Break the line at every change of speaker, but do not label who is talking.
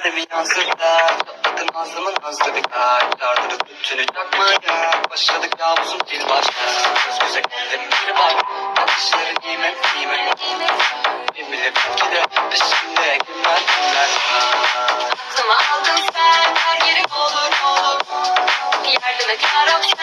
bir yansırda. Bakın ağzımın nazlı bir kalp. Yardırıp bütünü takmaya. Başladık yavuzun bir başka. Göz göze geldim bir bak. Bakışları nimet. Kim bilir belki de peşimde kimler.
Aklıma aldın sen, her yerim olur. Yardım et yarab,